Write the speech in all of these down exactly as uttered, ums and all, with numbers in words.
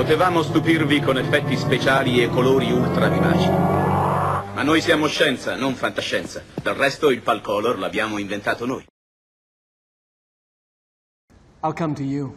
Potevamo stupirvi con effetti speciali e colori ultra vivaci. Ma noi siamo scienza, non fantascienza. Del resto il Palcolor l'abbiamo inventato noi. I'll come to you.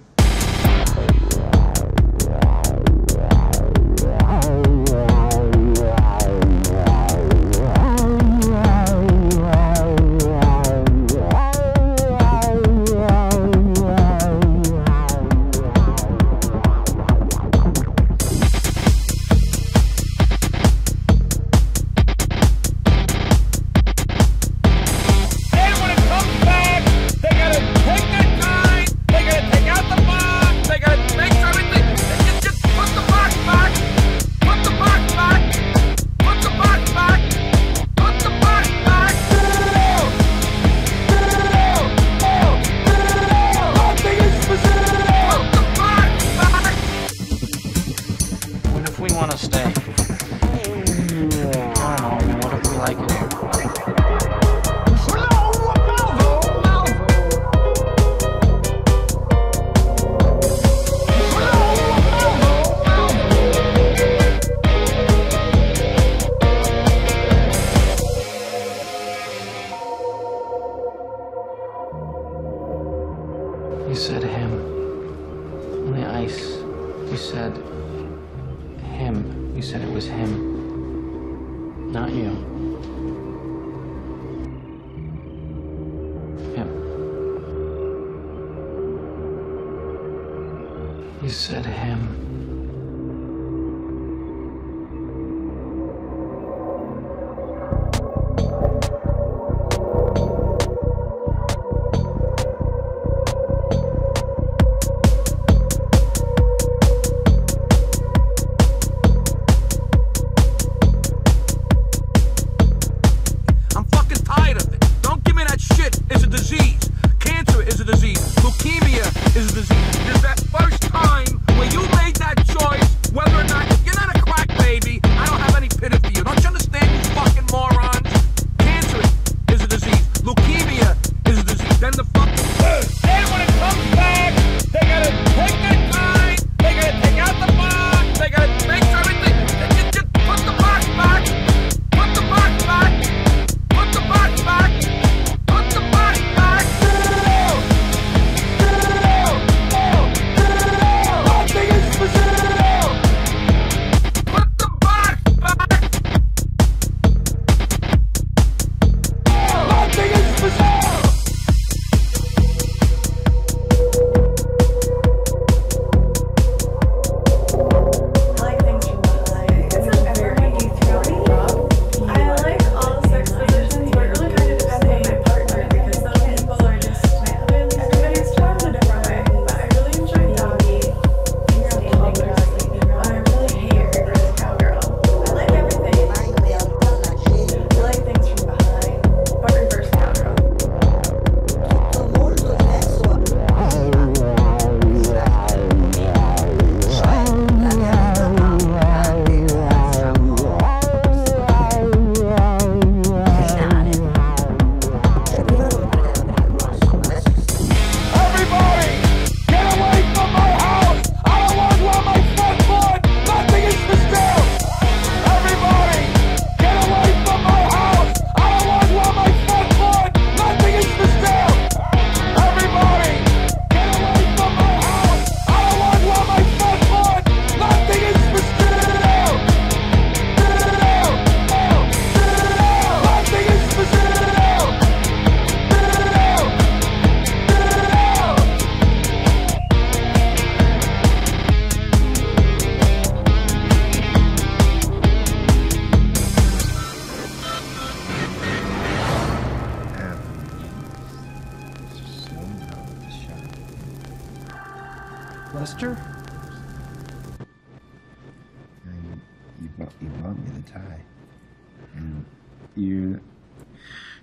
You said him. On the ice. You said him. You said it was him. Not you. Him. You said him. Is a disease. Is that first time when you made that choice, whether or not you're not a crack baby, I don't have any pity for you. Don't you understand, you fucking morons? Cancer is a disease. Leukemia is a disease. Then the fucking then when it comes back, they gotta take their time. They gotta take out the box. They gotta make sure everything. Just, just put the box back. Put the box back. Put the box back. Put the box back. Lester? You, you, bought, you bought me the tie. And you...